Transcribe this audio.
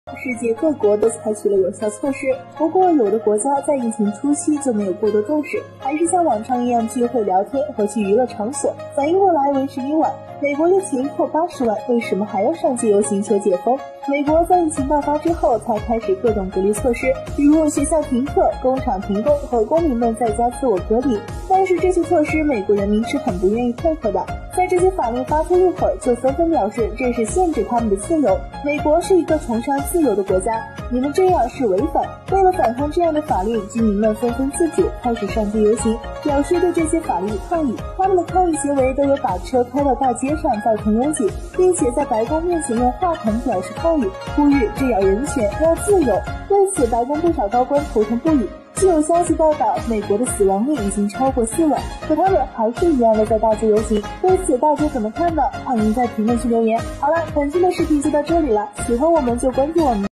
世界各国都采取了有效措施，不过有的国家在疫情初期就没有过多重视，还是像往常一样聚会聊天和去娱乐场所。反应过来为时已晚，美国疫情破80万，为什么还要上街游行求解封？美国在疫情爆发之后才开始各种隔离措施，比如学校停课、工厂停工和公民们在家自我隔离。但是这些措施美国人民是很不愿意配合的，在这些法令发出一会儿就纷纷表示这是限制他们的自由。美国是一个崇尚自由的国家，你们这样是违反。为了反抗这样的法律，居民们纷纷自主开始上街游行，表示对这些法律抗议。他们的抗议行为都有把车开到大街上造成拥挤，并且在白宫面前用话筒表示抗议，呼吁这要人权要自由。为此白宫不少高官头疼不已。据有消息报道，美国的死亡率已经超过4万，可他们还是一样的在大街游行。对此大家怎么看呢？欢迎在评论区留言。好了，本期的视频就到这里了，喜欢我们就关注我们。